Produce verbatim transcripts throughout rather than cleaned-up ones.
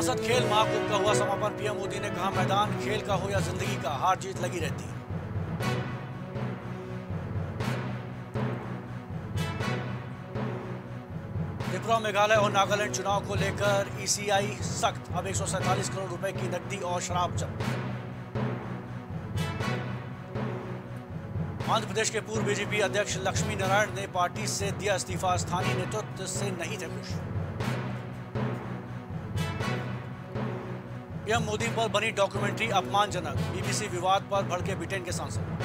संसद खेल महाकुंभ का हुआ समापन। पीएम मोदी ने कहा, मैदान खेल का हो या जिंदगी का, हार जीत लगी रहती है। त्रिपुरा, मेघालय और नागालैंड चुनाव को लेकर ईसीआई सख्त। अब एक सौ सैंतालीस करोड़ रुपए की नकदी और शराब जब्त। आंध्र प्रदेश के पूर्व बीजेपी अध्यक्ष लक्ष्मी नारायण ने पार्टी से दिया इस्तीफा। स्थानीय नेतृत्व से नहीं थे खुश। पीएम मोदी पर बनी डॉक्यूमेंट्री अपमानजनक। बीबीसी विवाद पर भड़के ब्रिटेन के सांसद।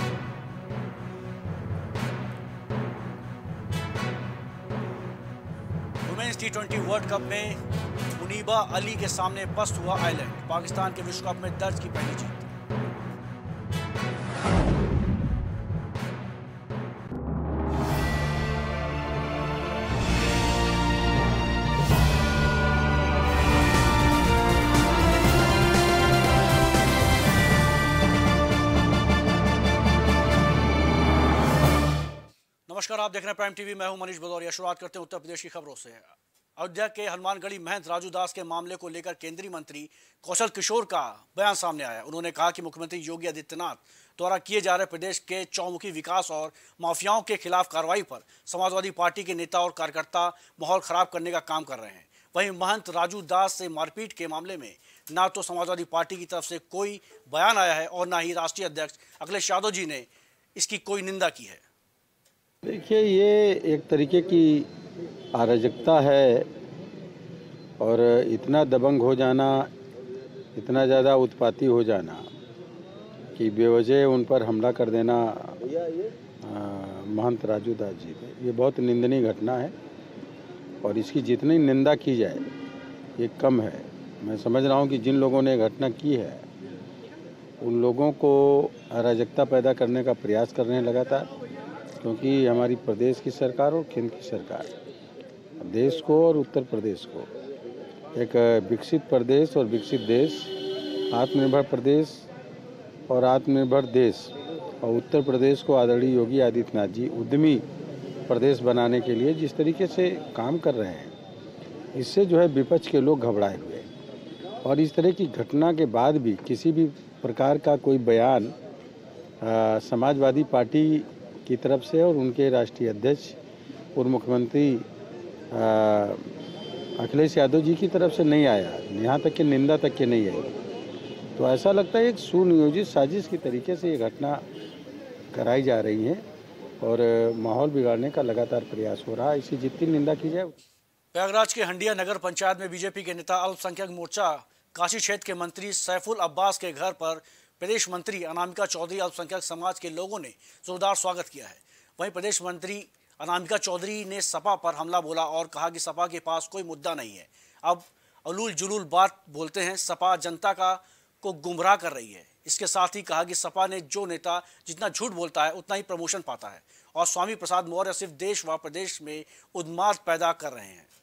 Women's T twenty World Cup में मुनीबा अली के सामने पस्त हुआ आयरलैंड। पाकिस्तान के विश्व कप में दर्ज की पहली जीत। नमस्कार, आप देख रहे हैं प्राइम टीवी। मैं हूं मनीष भदौरिया। शुरुआत करते हैं उत्तर प्रदेश की खबरों से। अयोध्या के हनुमानगढ़ी महंत राजू दास के मामले को लेकर केंद्रीय मंत्री कौशल किशोर का बयान सामने आया। उन्होंने कहा कि मुख्यमंत्री योगी आदित्यनाथ द्वारा किए जा रहे प्रदेश के चौमुखी विकास और माफियाओं के खिलाफ कार्रवाई पर समाजवादी पार्टी के नेता और कार्यकर्ता माहौल खराब करने का काम कर रहे हैं। वहीं महंत राजू दास से मारपीट के मामले में न तो समाजवादी पार्टी की तरफ से कोई बयान आया है और न ही राष्ट्रीय अध्यक्ष अखिलेश यादव जी ने इसकी कोई निंदा की है। देखिए, ये एक तरीके की अराजकता है और इतना दबंग हो जाना, इतना ज़्यादा उत्पाती हो जाना कि बेवजह उन पर हमला कर देना महंत राजू दास जी पे, ये बहुत निंदनीय घटना है और इसकी जितनी निंदा की जाए ये कम है। मैं समझ रहा हूँ कि जिन लोगों ने घटना की है उन लोगों को अराजकता पैदा करने का प्रयास कर रहे हैं लगातार, क्योंकि हमारी प्रदेश की सरकार और केंद्र की सरकार देश को और उत्तर प्रदेश को एक विकसित प्रदेश और विकसित देश, आत्मनिर्भर प्रदेश और आत्मनिर्भर देश और उत्तर प्रदेश को आदरणीय योगी आदित्यनाथ जी उद्यमी प्रदेश बनाने के लिए जिस तरीके से काम कर रहे हैं, इससे जो है विपक्ष के लोग घबराए हुए। और इस तरह की घटना के बाद भी किसी भी प्रकार का कोई बयान आ, समाजवादी पार्टी की तरफ से और उनके राष्ट्रीय अध्यक्ष पूर्व मुख्यमंत्री अखिलेश यादव जी की तरफ से नहीं आया, यहाँ तक कि निंदा तक के नहीं आई। तो ऐसा लगता है एक सुनियोजित साजिश की तरीके से ये घटना कराई जा रही है और माहौल बिगाड़ने का लगातार प्रयास हो रहा है। इसी जितनी निंदा की जाए। प्रयागराज के हंडिया नगर पंचायत में बीजेपी के नेता अल्पसंख्यक मोर्चा काशी क्षेत्र के मंत्री सैफुल अब्बास के घर पर प्रदेश मंत्री अनामिका चौधरी अल्पसंख्यक समाज के लोगों ने जोरदार स्वागत किया है। वहीं प्रदेश मंत्री अनामिका चौधरी ने सपा पर हमला बोला और कहा कि सपा के पास कोई मुद्दा नहीं है, अब अलूल जुलूल बात बोलते हैं, सपा जनता का को गुमराह कर रही है। इसके साथ ही कहा कि सपा ने जो नेता जितना झूठ बोलता है उतना ही प्रमोशन पाता है और स्वामी प्रसाद मौर्य सिर्फ देश व प्रदेश में उन्माद पैदा कर रहे हैं।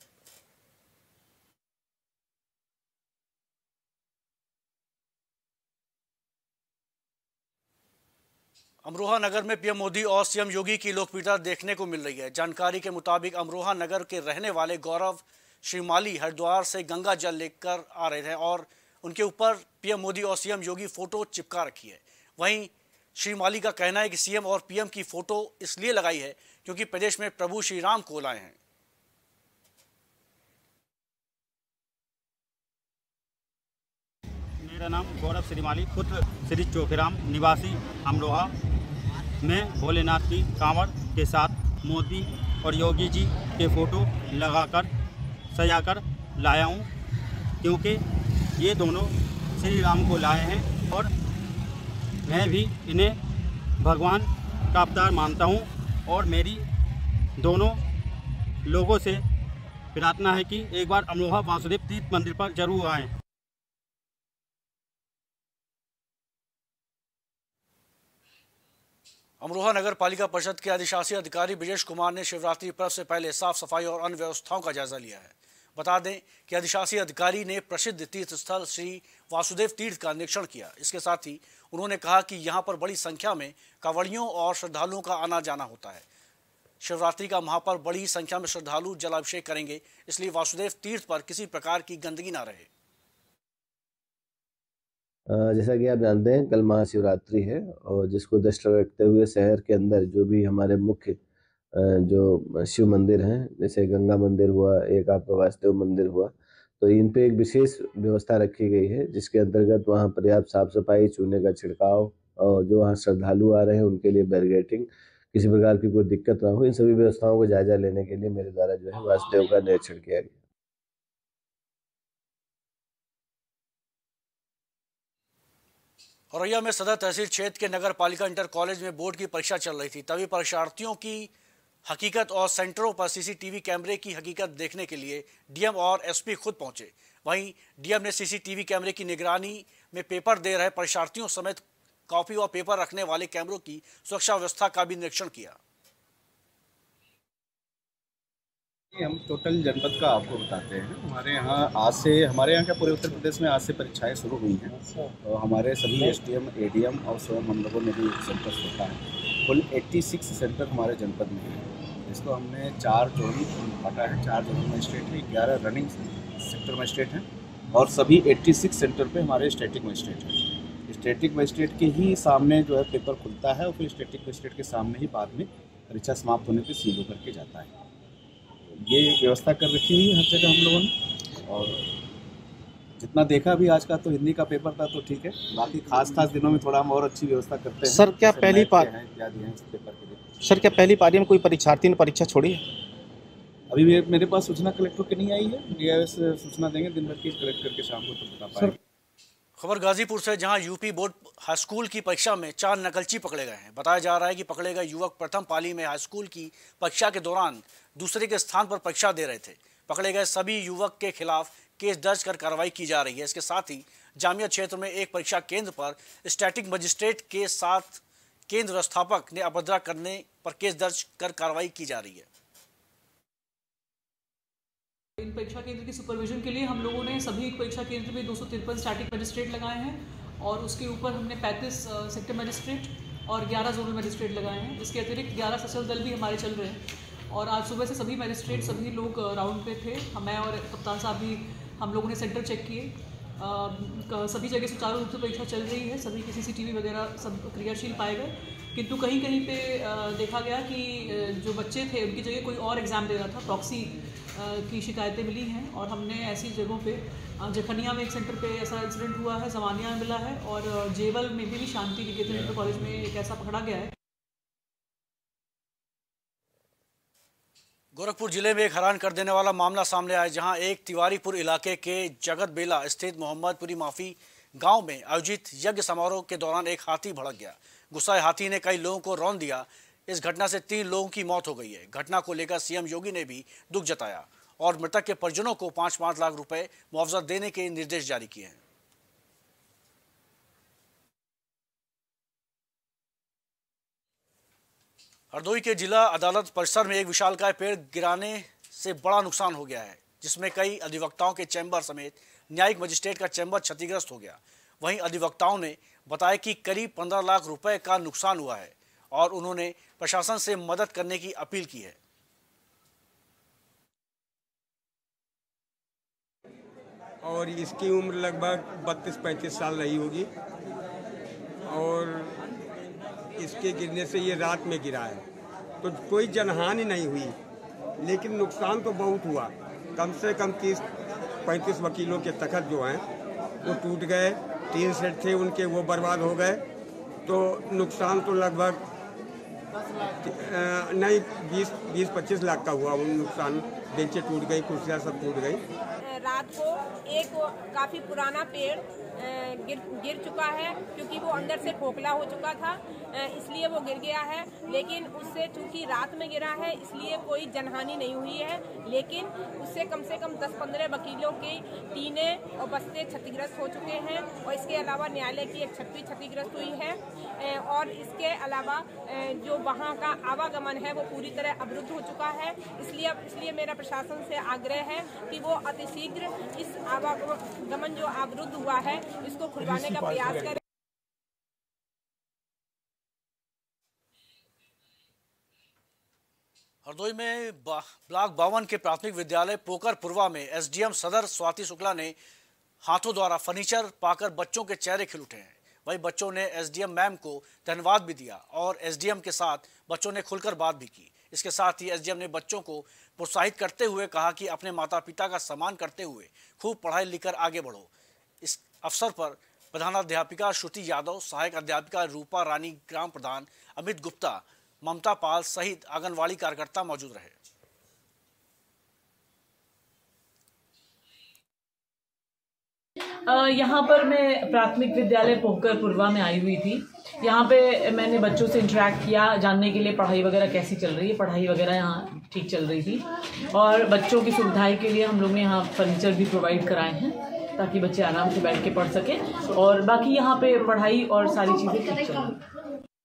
अमरोहा नगर में पीएम मोदी और सीएम योगी की लोकप्रियता देखने को मिल रही है। जानकारी के मुताबिक अमरोहा नगर के रहने वाले गौरव श्रीमाली हरिद्वार से गंगा जल लेकर आ रहे थे और उनके ऊपर पीएम मोदी और सीएम योगी फोटो चिपका रखी है। वहीं श्रीमाली का कहना है कि सीएम और पीएम की फोटो इसलिए लगाई है क्योंकि प्रदेश में प्रभु श्री राम को लाए हैं। मेरा नाम गौरव श्रीमाली, पुत्र श्री चोखेराम, निवासी अमरोहा में भोलेनाथ की कांवड़ के साथ मोदी और योगी जी के फोटो लगाकर सजाकर लाया हूँ, क्योंकि ये दोनों श्री राम को लाए हैं और मैं भी इन्हें भगवान का अवतार मानता हूँ। और मेरी दोनों लोगों से प्रार्थना है कि एक बार अमरोहा वासुदेव तीर्थ मंदिर पर जरूर आएँ। अमरोहा नगर पालिका परिषद के अधिशासी अधिकारी ब्रजेश कुमार ने शिवरात्रि पर्व से पहले साफ सफाई और अन्य व्यवस्थाओं का जायजा लिया है। बता दें कि अधिशासी अधिकारी ने प्रसिद्ध तीर्थ स्थल श्री वासुदेव तीर्थ का निरीक्षण किया। इसके साथ ही उन्होंने कहा कि यहां पर बड़ी संख्या में कांवड़ियों और श्रद्धालुओं का आना जाना होता है। शिवरात्रि का महापर्व बड़ी संख्या में श्रद्धालु जलाभिषेक करेंगे, इसलिए वासुदेव तीर्थ पर किसी प्रकार की गंदगी ना रहे। जैसा कि आप जानते हैं कल महाशिवरात्रि है और जिसको दृष्टि रखते हुए शहर के अंदर जो भी हमारे मुख्य जो शिव मंदिर हैं, जैसे गंगा मंदिर हुआ, एक आपका वासुदेव मंदिर हुआ, तो इन पे एक विशेष व्यवस्था रखी गई है जिसके अंतर्गत वहाँ पर्याप्त साफ सफाई, चूने का छिड़काव और जो वहाँ श्रद्धालु आ रहे हैं उनके लिए बैरिकेडिंग, किसी प्रकार की कोई दिक्कत ना हो, इन सभी व्यवस्थाओं को जायजा लेने के लिए मेरे द्वारा जो है वासुदेव का निरीक्षण किया गया। औरैया में सदर तहसील क्षेत्र के नगर पालिका इंटर कॉलेज में बोर्ड की परीक्षा चल रही थी, तभी परीक्षार्थियों की हकीकत और सेंटरों पर सीसीटीवी कैमरे की हकीकत देखने के लिए डीएम और एसपी खुद पहुंचे। वहीं डीएम ने सीसीटीवी कैमरे की निगरानी में पेपर दे रहे परीक्षार्थियों समेत कॉपी और पेपर रखने वाले कैमरों की सुरक्षा व्यवस्था का भी निरीक्षण किया। हम टोटल जनपद का आपको बताते हैं। हमारे यहाँ आज से हमारे यहाँ क्या पूरे उत्तर प्रदेश में आज से परीक्षाएं शुरू हुई हैं और हमारे सभी एसडीएम, एडीएम और स्वयं हम लोगों ने भी सेंटर होता है। कुल छियासी सेंटर हमारे जनपद में हैं। इसको हमने चार जोन बांटा है, चार जोन मजिस्ट्रेट हैं, ग्यारह रनिंग सेक्टर मजिस्ट्रेट हैं और सभी छियासी सेंटर पे हमारे स्टैटिक मजिस्ट्रेट हैं। स्टैटिक मजिस्ट्रेट के ही सामने जो है पेपर खुलता है और फिर स्टैटिक मजिस्ट्रेट के सामने ही बाद में परीक्षा समाप्त होने पर सील होकर के जाता है। ये व्यवस्था कर रखी हुई है हर जगह हम लोगों ने और जितना देखा भी आज का तो हिंदी का पेपर था तो ठीक है, बाकी खास खास दिनों में थोड़ा हम और अच्छी व्यवस्था करते हैं। सर क्या पहली पारी इत्यादि हैं इस पेपर के लिए। सर क्या पहली पारी में कोई परीक्षार्थी ने परीक्षा छोड़ी है? अभी मेरे पास सूचना कलेक्टर की नहीं आई है, डीआईएस सूचना देंगे दिन भर की, कलेक्ट करके शाम को तो बता पाएंगे। खबर गाजीपुर से, जहां यूपी बोर्ड हाईस्कूल की परीक्षा में चार नकलची पकड़े गए हैं। बताया जा रहा है कि पकड़े गए युवक प्रथम पाली में हाईस्कूल की परीक्षा के दौरान दूसरे के स्थान पर परीक्षा दे रहे थे। पकड़े गए सभी युवक के खिलाफ केस दर्ज कर कार्रवाई की जा रही है। इसके साथ ही जामिया क्षेत्र में एक परीक्षा केंद्र पर स्टैटिक मजिस्ट्रेट के साथ केंद्र व्यवस्थापक ने अभद्रा करने पर केस दर्ज कर कार्रवाई की जा रही है। इन परीक्षा केंद्र की सुपरविजन के लिए हम लोगों ने सभी परीक्षा केंद्र में दो सौ तिरपन स्टैटिक मजिस्ट्रेट लगाए हैं और उसके ऊपर हमने पैंतीस सेक्टर मजिस्ट्रेट और ग्यारह जोनल मजिस्ट्रेट लगाए हैं। इसके अतिरिक्त ग्यारह सशस्त्र दल भी हमारे चल रहे हैं और आज सुबह से सभी मजिस्ट्रेट सभी लोग राउंड पे थे। मैं और कप्तान साहब भी हम लोगों ने सेंटर चेक किए। सभी जगह सुचारू रूप से परीक्षा चल रही है, सभी के सीसीटीवी वगैरह सब क्रियाशील पाए गए, किंतु कहीं कहीं पे देखा गया कि जो बच्चे थे उनकी जगह कोई और एग्ज़ाम दे रहा था। प्रॉक्सी की शिकायतें मिली हैं और हमने ऐसी जगहों पे जखनिया में एक सेंटर पे ऐसा इंसिडेंट हुआ है, जमानिया में मिला है और जेवल में भी शांति निकेतन इंटर कॉलेज में एक ऐसा पकड़ा गया है। गोरखपुर जिले में एक हैरान कर देने वाला मामला सामने आया, जहां एक तिवारीपुर इलाके के जगत बेला स्थित मोहम्मदपुरी माफी गांव में आयोजित यज्ञ समारोह के दौरान एक हाथी भड़क गया। गुस्साए हाथी ने कई लोगों को रौंद दिया। इस घटना से तीन लोगों की मौत हो गई है। घटना को लेकर सीएम योगी ने भी दुख जताया और मृतक के परिजनों को पांच पांच लाख रुपए मुआवजा देने के निर्देश जारी किए हैं। हरदोई के जिला अदालत परिसर में एक विशालकाय पेड़ गिराने से बड़ा नुकसान हो गया है, जिसमें कई अधिवक्ताओं के चैम्बर समेत न्यायिक मजिस्ट्रेट का चैम्बर क्षतिग्रस्त हो गया। वहीं अधिवक्ताओं ने बताया कि करीब पंद्रह लाख रुपए का नुकसान हुआ है और उन्होंने प्रशासन से मदद करने की अपील की है। और इसकी उम्र लगभग बत्तीस पैंतीस साल रही होगी और इसके गिरने से ये रात में गिरा है, तो कोई जनहानि नहीं हुई, लेकिन नुकसान तो बहुत हुआ। कम से कम तीस पैंतीस वकीलों के तखत जो हैं वो टूट गए, तीन सेट थे उनके वो बर्बाद हो गए, तो नुकसान तो लगभग नहीं बीस बीस पच्चीस लाख का हुआ। नुकसान, बेंचें टूट गई, कुर्सियाँ सब टूट गई। रात को एक काफ़ी पुराना पेड़ गिर गिर चुका है, क्योंकि वो अंदर से खोखला हो चुका था, इसलिए वो गिर गया है। लेकिन उससे चूंकि रात में गिरा है इसलिए कोई जनहानि नहीं हुई है, लेकिन उससे कम से कम दस पंद्रह वकीलों के टीने और बस्ते क्षतिग्रस्त हो चुके हैं और इसके अलावा न्यायालय की एक छत भी क्षतिग्रस्त हुई है और इसके अलावा जो वहाँ का आवागमन है वो पूरी तरह अवरुद्ध हो चुका है। इसलिए इसलिए मेरा प्रशासन से आग्रह है कि वो अतिशीघ्र इस आवागमन जो अवरुद्ध हुआ है इसको खुलवाने का प्रयास करें। हरदोई में ब्लॉक बावन के प्राथमिक विद्यालय पोकरपुरवा में एसडीएम सदर स्वाति शुक्ला ने हाथों द्वारा फर्नीचर पाकर बच्चों के चेहरे खिल उठे हैं। वहीं बच्चों ने एसडीएम मैम को धन्यवाद भी दिया और एसडीएम के साथ बच्चों ने खुलकर बात भी की। इसके साथ ही एसडीएम ने बच्चों को प्रोत्साहित करते हुए कहा कि अपने माता पिता का सम्मान करते हुए खूब पढ़ाई लिखकर आगे बढ़ो। इस अवसर पर प्रधानाध्यापिका श्रुति यादव, सहायक अध्यापिका रूपा रानी, ग्राम प्रधान अमित गुप्ता, ममता पाल सहित आंगनवाड़ी कार्यकर्ता मौजूद रहे। यहाँ पर मैं प्राथमिक विद्यालय पोखर पूर्वा में आई हुई थी। यहाँ पे मैंने बच्चों से इंटरेक्ट किया, जानने के लिए पढ़ाई वगैरह कैसी चल रही है। पढ़ाई वगैरह यहाँ ठीक चल रही थी और बच्चों की सुविधाएं के लिए हम लोग ने यहाँ फर्नीचर भी प्रोवाइड कराए हैं ताकि बच्चे आराम से बैठ के पढ़ सकें और बाकी यहाँ पे पढ़ाई और सारी चीज़ें ठीक चल रही हैं।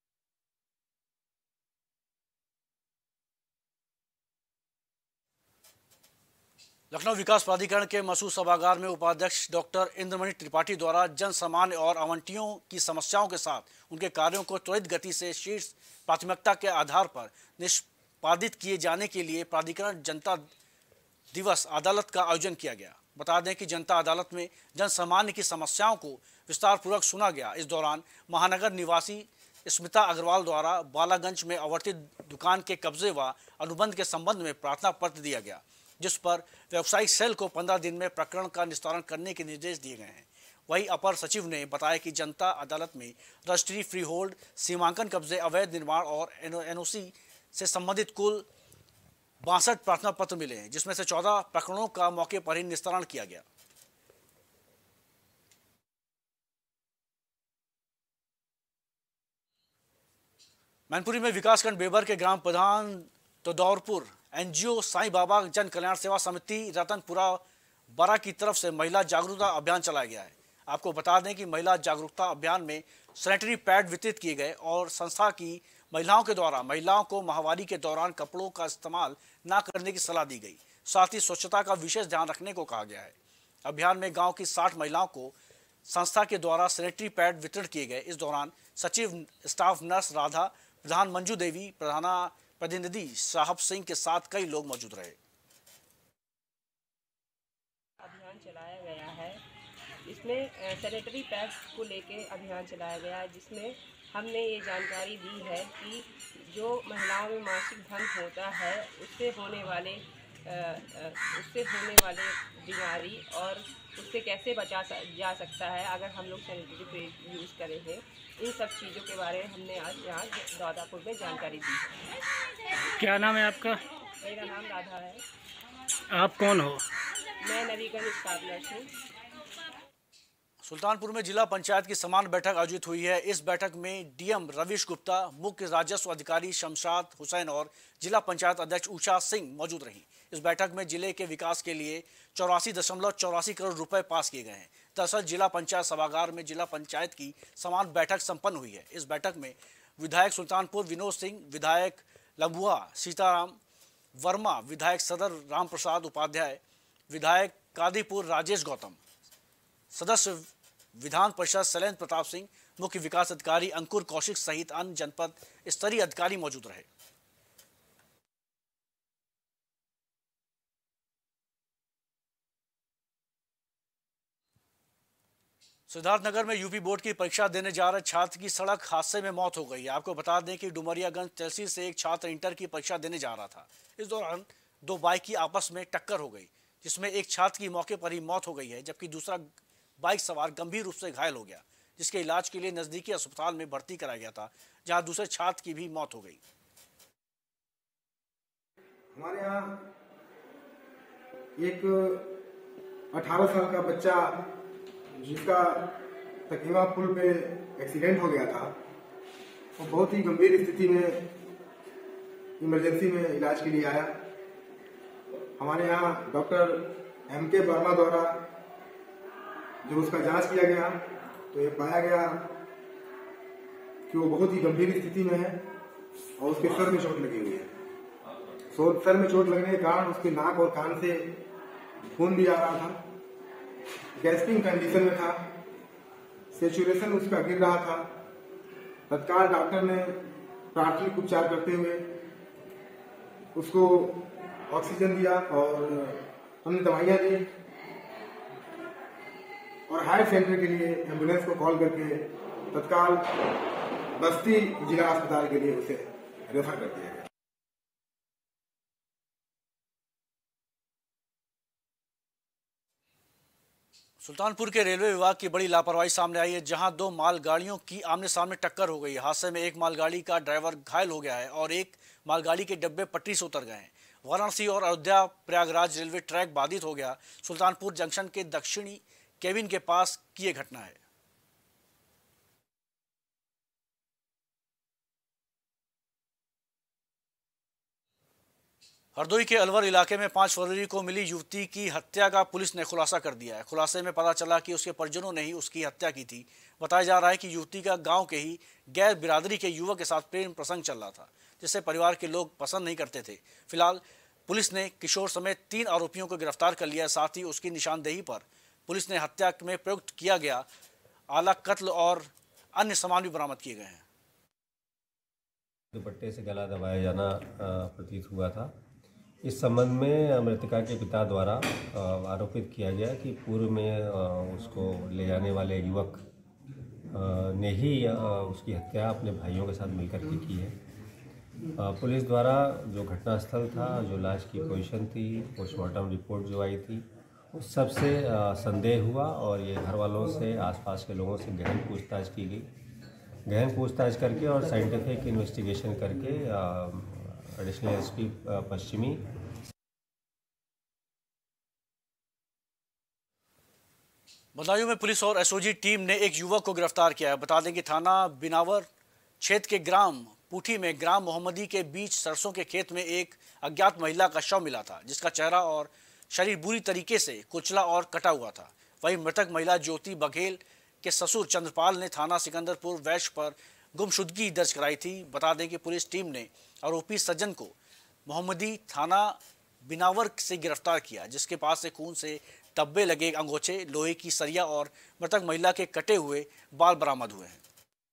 लखनऊ विकास प्राधिकरण के मसूद सभागार में उपाध्यक्ष डॉक्टर इंद्रमणि त्रिपाठी द्वारा जन सामान्य और आवंटियों की समस्याओं के साथ उनके कार्यों को त्वरित गति से शीर्ष प्राथमिकता के आधार पर निष्पादित किए जाने के लिए प्राधिकरण जनता दिवस अदालत का आयोजन किया गया। बता दें कि जनता अदालत में जन सामान्य की समस्याओं को विस्तार पूर्वक सुना गया। इस दौरान महानगर निवासी स्मिता अग्रवाल द्वारा बालागंज में आवर्तित दुकान के कब्जे व अनुबंध के संबंध में प्रार्थना पत्र दिया गया, जिस पर व्यावसायिक सेल को पंद्रह दिन में प्रकरण का निस्तारण करने के निर्देश दिए गए हैं। वहीं अपर सचिव ने बताया कि जनता अदालत में रजिस्ट्री, फ्री होल्ड, सीमांकन कब्जे, अवैध निर्माण और एनओसी से संबंधित कुल बासठ प्रार्थना पत्र मिले हैं, जिसमें से चौदह प्रकरणों का मौके पर ही निस्तारण किया गया। मैनपुरी में विकासखंड बेबर के ग्राम प्रधान तदौरपुर एनजीओ साईं बाबा जन कल्याण सेवा समिति रतनपुरा बरा की तरफ से महिला जागरूकता अभियान चलाया गया है। आपको बता दें कि महिला जागरूकता अभियान में सैनिटरी पैड वितरित किए गए और संस्था की महिलाओं के द्वारा महिलाओं को माहवारी के दौरान कपड़ों का इस्तेमाल न करने की सलाह दी गई। साथ ही स्वच्छता का विशेष ध्यान रखने को कहा गया है। अभियान में गांव की साठ महिलाओं को संस्था के द्वारा सैनिटरी पैड वितरण किए गए। इस दौरान सचिव स्टाफ नर्स राधा, प्रधान मंजू देवी, प्रधाना प्रतिनिधि साहब सिंह के साथ कई लोग मौजूद रहे। अभियान चलाया गया है, इसमें सैनिटरी पैड्स को लेके अभियान चलाया गया है, जिसमें हमने ये जानकारी दी है कि जो महिलाओं में मासिक धर्म होता है उससे होने वाले उससे होने वाले बीमारी और उससे कैसे बचा जा सकता है अगर हम लोग सैनिटरी पैड यूज़ करें हैं। इन सब चीज़ों के बारे में हमने आज यहाँ दादापुर में जानकारी दी है। क्या नाम है आपका? मेरा नाम राधा है। आप कौन हो? मैं नवीगंज स्टाफ नर्स हूँ। सुल्तानपुर में जिला पंचायत की समान बैठक आयोजित हुई है। इस बैठक में डीएम रविश गुप्ता, मुख्य राजस्व अधिकारी शमशाद हुसैन और जिला पंचायत अध्यक्ष उषा सिंह मौजूद रहीं। इस बैठक में जिले के विकास के लिए चौरासी दशमलव चौरासी करोड़ रुपए पास किए गए हैं। दरअसल जिला पंचायत सभागार में जिला पंचायत की समान बैठक संपन्न हुई है। इस बैठक में विधायक सुल्तानपुर विनोद सिंह, विधायक लंबुआ सीताराम वर्मा, विधायक सदर राम प्रसाद उपाध्याय, विधायक कादीपुर राजेश गौतम, सदस्य विधान परिषद शैलेंद्र प्रताप सिंह, मुख्य विकास अधिकारी अंकुर कौशिक सहित अन्य जनपद स्तरीय अधिकारी मौजूद रहे। सिद्धार्थनगर में यूपी बोर्ड की परीक्षा देने जा रहे छात्र की सड़क हादसे में मौत हो गई। आपको बता दें कि डुमरियागंज तहसील से एक छात्र इंटर की परीक्षा देने जा रहा था। इस दौरान दो बाइक की आपस में टक्कर हो गई, जिसमें एक छात्र की मौके पर ही मौत हो गई है, जबकि दूसरा बाइक सवार गंभीर रूप से घायल हो गया, जिसके इलाज के लिए नजदीकी अस्पताल में भर्ती कराया गया था, जहां दूसरे छात्र की भी मौत हो गई। हमारे यहाँ एक अठारह साल का बच्चा जिसका तकीवा पुल पे एक्सीडेंट हो गया था, वो बहुत ही गंभीर स्थिति में इमरजेंसी में इलाज के लिए आया। हमारे यहाँ डॉक्टर एम के वर्मा द्वारा जब उसका जांच किया गया तो ये पाया गया कि वो बहुत ही गंभीर स्थिति में है और उसके सर में चोट लगी हुई है। सर में चोट लगने के कारण उसके नाक और कान से खून भी आ रहा था, गैस्पिंग कंडीशन में था, सेचुरेशन उसका गिर रहा था। तत्काल डॉक्टर ने प्राथमिक उपचार करते हुए उसको ऑक्सीजन दिया और हमने दवाइयाँ दी। और हायर सेंटर के लिए एम्बुलेंस को कॉल करके तत्काल बस्ती जिला अस्पताल के लिए उसे रेफर कर दिया गया। सुल्तानपुर के रेलवे विभाग की बड़ी लापरवाही सामने आई है, जहां दो मालगाड़ियों की आमने सामने टक्कर हो गई। हादसे में एक मालगाड़ी का ड्राइवर घायल हो गया है और एक मालगाड़ी के डब्बे पटरी से उतर गए हैं। वाराणसी और अयोध्या प्रयागराज रेलवे ट्रैक बाधित हो गया। सुल्तानपुर जंक्शन के दक्षिणी केबिन के पास की ये घटना है। हरदोई के अलवर इलाके में पाँच फरवरी को मिली युवती की हत्या का पुलिस ने खुलासा कर दिया है। खुलासे में पता चला कि उसके परिजनों ने ही उसकी हत्या की थी। बताया जा रहा है कि युवती का गांव के ही गैर बिरादरी के युवक के साथ प्रेम प्रसंग चल रहा था, जिसे परिवार के लोग पसंद नहीं करते थे। फिलहाल पुलिस ने किशोर समेत तीन आरोपियों को गिरफ्तार कर लिया। साथ ही उसकी निशानदेही पर पुलिस ने हत्या में प्रयुक्त किया गया आला कत्ल और अन्य सामान भी बरामद किए गए हैं। दुपट्टे से गला दबाया जाना प्रतीत हुआ था। इस संबंध में मृतका के पिता द्वारा आरोपित किया गया कि पूर्व में उसको ले जाने वाले युवक ने ही उसकी हत्या अपने भाइयों के साथ मिलकर के की है। पुलिस द्वारा जो घटनास्थल था, जो लाश की पोजीशन थी, पोस्टमार्टम रिपोर्ट जो आई थी, उस सब से संदेह हुआ और ये घर वालों से, आसपास के लोगों से गहन पूछताछ की गई। गहन पूछताछ करके और साइंटिफिक इन्वेस्टिगेशन करके एडिशनल एसपी पश्चिमी बदायूं में पुलिस और एसओजी टीम ने एक युवक को गिरफ्तार किया है। बता दें कि थाना बिनावर क्षेत्र के ग्राम पूठी में ग्राम मोहम्मदी के बीच सरसों के खेत में एक अज्ञात महिला का शव मिला था, जिसका चेहरा और शरीर बुरी तरीके से कुचला और कटा हुआ था। वहीं मृतक महिला ज्योति बघेल के ससुर चंद्रपाल ने थाना सिकंदरपुर वैश्य पर गुमशुदगी दर्ज कराई थी। बता दें कि पुलिस टीम ने आरोपी सज्जन को मोहम्मदी थाना बिनावर से गिरफ्तार किया, जिसके पास से खून से धब्बे लगे अंगोछे, लोहे की सरिया और मृतक महिला के कटे हुए बाल बरामद हुए हैं।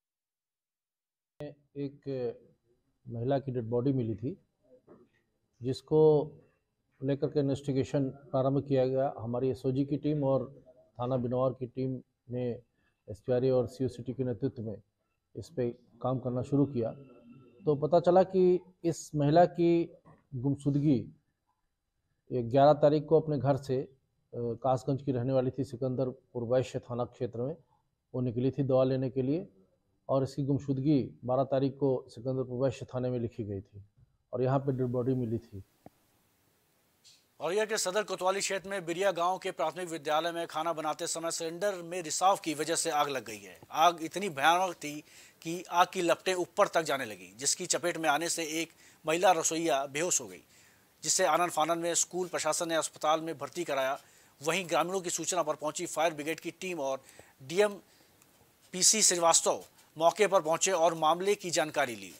एक महिला की डेड बॉडी मिली थी, जिसको लेकर के इन्वेस्टिगेशन प्रारंभ किया गया। हमारी एसओजी की टीम और थाना बिनावर की टीम ने एसपीआरए और सीओसीटी के नेतृत्व में इस पे काम करना शुरू किया। तो पता चला कि इस महिला की गुमशुदगी ग्यारह तारीख को अपने घर से कासगंज की रहने वाली थी, सिकंदरपुर वैश्य थाना क्षेत्र में वो निकली थी दवा लेने के लिए, और इसकी गुमशुदगी बारह तारीख को सिकंदरपुर वैश्य थाने में लिखी गई थी और यहाँ पे डेड बॉडी मिली थी। औरैया के सदर कोतवाली क्षेत्र में बिरिया गांव के प्राथमिक विद्यालय में खाना बनाते समय सिलेंडर में रिसाव की वजह से आग लग गई है। आग इतनी भयानक थी कि आग की लपटें ऊपर तक जाने लगी, जिसकी चपेट में आने से एक महिला रसोइया बेहोश हो गई, जिससे आनन फानन में स्कूल प्रशासन ने अस्पताल में भर्ती कराया। वहीं ग्रामीणों की सूचना पर पहुंची फायर ब्रिगेड की टीम और डीएम पीसी श्रीवास्तव मौके पर पहुंचे और मामले की जानकारी ली।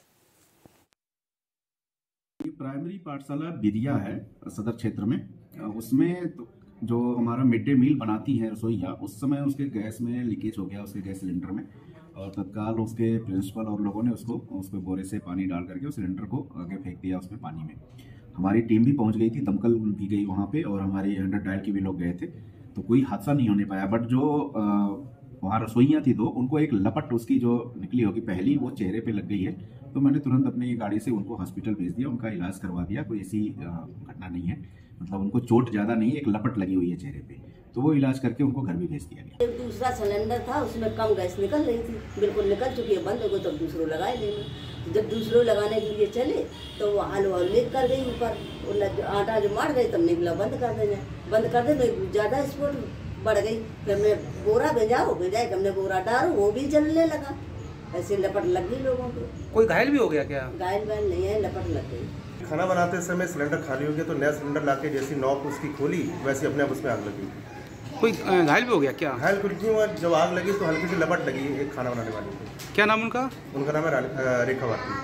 प्राइमरी पाठशाला बिरिया है सदर क्षेत्र में, उसमें तो जो हमारा मिड डे मील बनाती है रसोइया, उस समय उसके गैस में लीकेज हो गया, उसके गैस सिलेंडर में, और तत्काल उसके प्रिंसिपल और लोगों ने उसको उसमें बोरे से पानी डाल करके उस सिलेंडर को आगे फेंक दिया उसमें पानी में। हमारी टीम भी पहुंच गई थी, दमकल भी गई वहाँ पे और हमारे हंड्रेड डायल के भी लोग गए थे, तो कोई हादसा नहीं होने पाया। बट जो वहाँ रसोइयाँ थी दो, उनको एक लपट उसकी जो निकली होगी पहली, वो चेहरे पे लग गई है, तो मैंने तुरंत अपनी गाड़ी से उनको हॉस्पिटल भेज दिया, उनका इलाज करवा दिया। कोई ऐसी घटना नहीं है, मतलब उनको चोट ज़्यादा नहीं है, एक लपट लगी हुई है चेहरे पे, तो वो इलाज करके उनको घर भी भेज दिया गया। एक दूसरा सिलेंडर था, उसमें कम गैस निकल रही थी, बिल्कुल निकल चुकी है, बंद हो गई, तब दूसरों लगाए देंगे। जब दूसरों लगाने के लिए चले तो वो आलू आलू लीक कर गई ऊपर, आटा जो मार गई तब निकला बंद कर देने बंद कर दे तो ज़्यादा स्पोर्ट बढ़ गई। फिर हमने बोरा भेजाओ भेजाए, हमने बोरा डालो, वो भी जलने लगा, ऐसे लपट लग गई लोगों को। कोई घायल भी हो गया क्या? घायल वायल नहीं है, लपट लग गई। खाना बनाते समय सिलेंडर खाली हो गया तो नया सिलेंडर लाके जैसी नॉब उसकी खोली, वैसे अपने आप उसमें आग लगी। कोई घायल भी हो गया क्या? घायल कुछ नहीं हुआ, जब आग लगी तो हल्की सी लपट लगी एक खाना बनाने वाले को। क्या नाम उनका? उनका नाम है रेखा भारती।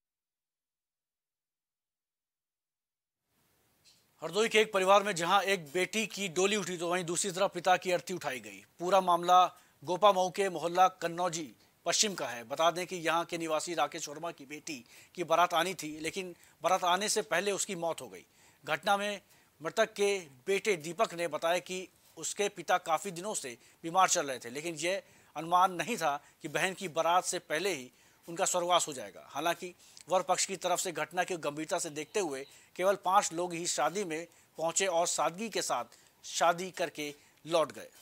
हरदोई के एक परिवार में जहां एक बेटी की डोली उठी तो वहीं दूसरी तरफ पिता की अर्थी उठाई गई। पूरा मामला गोपा मऊ के मोहल्ला कन्नौजी पश्चिम का है। बता दें कि यहां के निवासी राकेश वर्मा की बेटी की बारात आनी थी, लेकिन बारात आने से पहले उसकी मौत हो गई। घटना में मृतक के बेटे दीपक ने बताया कि उसके पिता काफ़ी दिनों से बीमार चल रहे थे, लेकिन यह अनुमान नहीं था कि बहन की बारात से पहले ही उनका स्वर्गवास हो जाएगा। हालांकि वर पक्ष की तरफ से घटना की गंभीरता से देखते हुए केवल पाँच लोग ही शादी में पहुंचे और सादगी के साथ शादी करके लौट गए।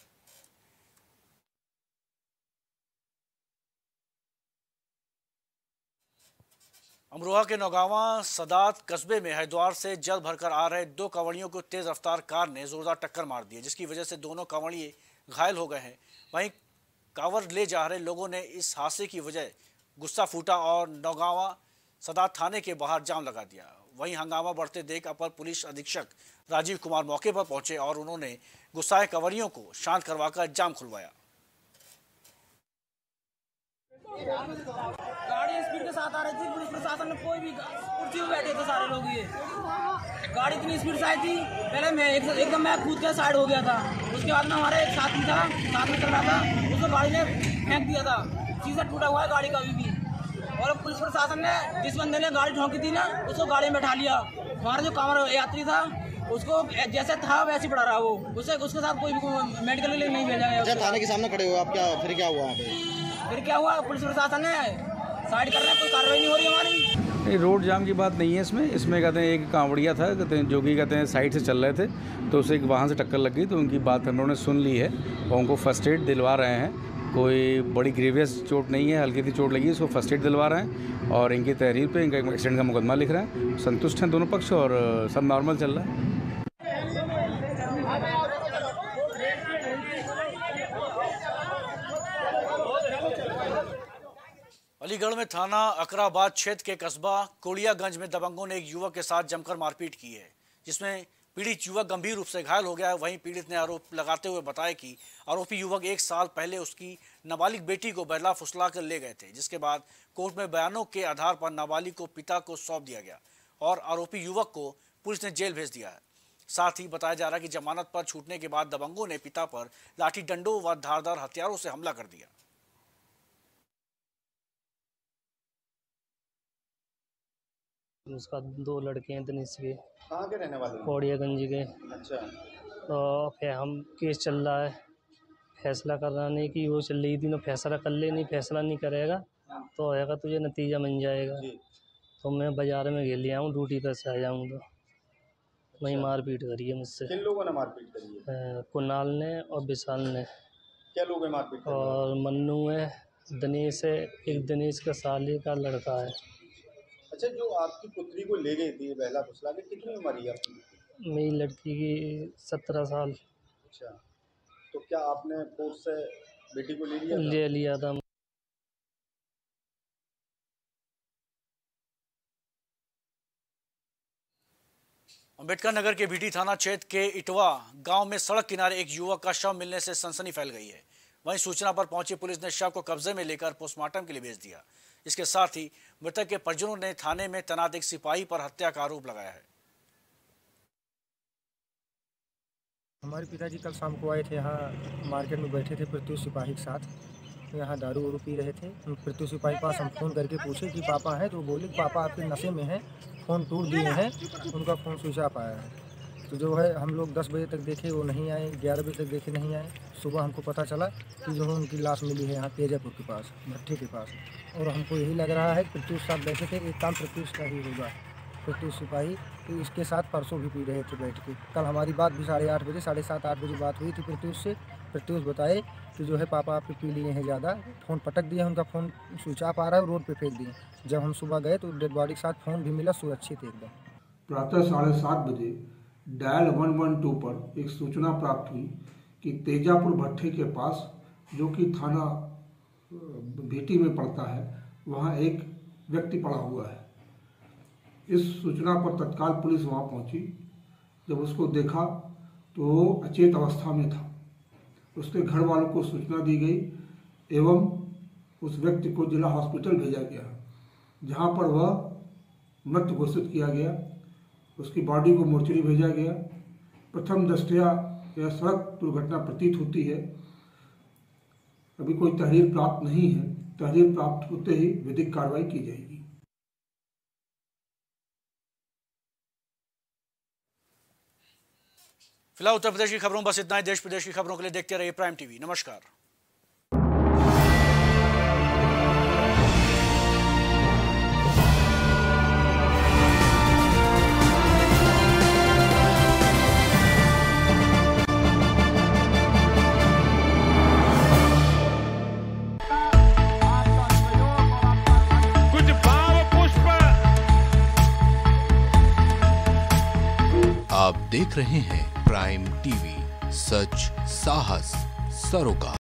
अमरोहा के नौगावा सदात कस्बे में हरिद्वार से जल भरकर आ रहे दो कांवड़ियों को तेज रफ्तार कार ने जोरदार टक्कर मार दी, जिसकी वजह से दोनों कांवड़िए घायल हो गए हैं। वहीं कांवड़ ले जा रहे लोगों ने इस हादसे की वजह गुस्सा फूटा और नौगावा सदात थाने के बाहर जाम लगा दिया। वहीं हंगामा बढ़ते देख अपर पुलिस अधीक्षक राजीव कुमार मौके पर पहुंचे और उन्होंने गुस्साए कांवड़ियों को शांत करवाकर जाम खुलवाया। गाड़ी स्पीड के साथ आ रही थी, पुलिस प्रशासन ने कोई भी कुर्सी में बैठे थे सारे लोग, ये गाड़ी इतनी स्पीड से आई थी। पहले मैं एक, एकदम मैं कूद के साइड हो गया था, उसके बाद में हमारे एक साथी था, साथ में चल रहा था, उसको गाड़ी ने फेंक दिया था, शीशा टूटा हुआ है गाड़ी का अभी भी। और पुलिस प्रशासन ने जिस बंदे ने गाड़ी ठोकी थी ना, उसको गाड़ी में बैठा लिया। हमारा जो कांवड़ यात्री था उसको जैसे था वैसे ही पड़ा रहा, वो उसे उसके साथ कोई भी मेडिकल के लिए नहीं भेजा गया। थाने के सामने खड़े हुए आप, क्या फिर क्या हुआ? फिर क्या हुआ, पुलिस प्रशासन ने साइड करने कोई कार्रवाई नहीं हो रही हमारी। रोड जाम की बात नहीं है इसमें इसमें कहते हैं एक कांवड़िया था, कहते हैं जो कि कहते हैं साइड से चल रहे थे, तो उसे एक वाहन से टक्कर लग गई, तो उनकी बात उन्होंने सुन ली है और उनको फर्स्ट एड दिलवा रहे हैं। कोई बड़ी ग्रीवियस चोट नहीं है, हल्की सी चोट लगी है, इसको फर्स्ट एड दिलवा रहे हैं और इनकी तहरीर पे इनका एक्सीडेंट का मुकदमा लिख रहे हैं। संतुष्ट हैं दोनों पक्ष और सब नॉर्मल चल रहा है। अलीगढ़ में थाना अकराबाद क्षेत्र के कस्बा कोड़ियागंज में दबंगों ने एक युवक के साथ जमकर मारपीट की है, जिसमें पीड़ित युवक गंभीर रूप से घायल हो गया है। वहीं पीड़ित ने आरोप लगाते हुए बताया कि आरोपी युवक एक साल पहले उसकी नाबालिग बेटी को बहला फुसला कर ले गए थे, जिसके बाद कोर्ट में बयानों के आधार पर नाबालिग को पिता को सौंप दिया गया और आरोपी युवक को पुलिस ने जेल भेज दिया है। साथ ही बताया जा रहा है कि जमानत पर छूटने के बाद दबंगों ने पिता पर लाठी डंडों व धारदार हथियारों से हमला कर दिया। उसका दो लड़के हैं तनिष के, कहाँ के रहने वाले? कोड़ियागंज के। अच्छा। तो फिर हम केस चल रहा है, फैसला कराने की वो चल रही थी, ना फैसला कर ले, नहीं फैसला नहीं करेगा तो होएगा तुझे नतीजा बन जाएगा। तो मैं बाजार में गेल लिया हूँ, ड्यूटी पर से आया हूँ, तो वहीं मारपीट करी है मुझसे। किन लोगों ने मारपीट करी है? कुणाल ने और विशाल ने। क्या लोग हैं मारपीट करी? और मन्नू है, दिनेश है, एक दिनेश का साले का लड़का है। अच्छा, जो आपकी पुत्री को ले गई थी बहला फुसला के, कितनी उम्र है आपकी? मेरी लड़की की सत्रह साल। अच्छा, तो क्या आपने कोर्ट से बेटी को ले लिया था? ले लिया था। अम्बेडकर नगर के बीटी थाना क्षेत्र के इटवा गांव में सड़क किनारे एक युवक का शव मिलने से सनसनी फैल गई है। वहीं सूचना पर पहुंची पुलिस ने शव को कब्जे में लेकर पोस्टमार्टम के लिए भेज दिया। इसके साथ ही मृतक के परिजनों ने थाने में तैनात एक सिपाही पर हत्या का आरोप लगाया है। हमारे पिताजी कल शाम को आए थे, यहाँ मार्केट में बैठे थे प्रत्युष सिपाही के साथ, यहाँ दारू वारू पी रहे थे। प्रत्युष सिपाही के पास हम फ़ोन करके पूछे कि पापा है, तो बोले पापा आपके नशे में हैं, फ़ोन टूट दिए हैं, उनका फ़ोन स्विच ऑफ आया है। तो जो है हम लोग दस बजे तक देखे वो नहीं आए, ग्यारह बजे तक देखे नहीं आए। सुबह हमको पता चला कि जो है उनकी लाश मिली है यहाँ तेजापुर के पास, भट्टे के पास। और हमको यही लग रहा है प्रत्युष साथ बैठे थे, एक काम प्रत्युष का ही होगा। प्रत्युष सिपाही तो इसके साथ परसों भी पी रहे थे बैठ के। कल हमारी बात भी साढ़े आठ बजे साढ़े सात आठ बजे बात हुई थी प्रत्युष से। प्रत्युष बताए कि जो है पापा आप पी लिए हैं ज़्यादा, फ़ोन पटक दिया, उनका फ़ोन स्विच ऑफ आ रहा है, रोड पे फेंक दिए। जब हम सुबह गए तो डेड बॉडी के साथ फ़ोन भी मिला, सुरक्षित एकदम। प्रातः साढ़े सात बजे डायल वन वन टू पर एक सूचना प्राप्त हुई कि तेजापुर भट्टे के पास, जो कि थाना भीटी में पड़ता है, वहाँ एक व्यक्ति पड़ा हुआ है। इस सूचना पर तत्काल पुलिस वहाँ पहुँची। जब उसको देखा तो वो अचेत अवस्था में था। उसके घर वालों को सूचना दी गई एवं उस व्यक्ति को जिला हॉस्पिटल भेजा गया, जहाँ पर वह मृत घोषित किया गया। उसकी बॉडी को मोर्चरी भेजा गया। प्रथम दृष्टया यह सड़क दुर्घटना प्रतीत होती है। अभी कोई तहरीर प्राप्त नहीं है, तहरीर प्राप्त होते ही विधिक कार्रवाई की जाएगी। फिलहाल उत्तर प्रदेश की खबरों बस इतना ही। देश प्रदेश की खबरों के लिए देखते रहिए प्राइम टीवी। नमस्कार। आप देख रहे हैं प्राइम टीवी, सच साहस सरोकार।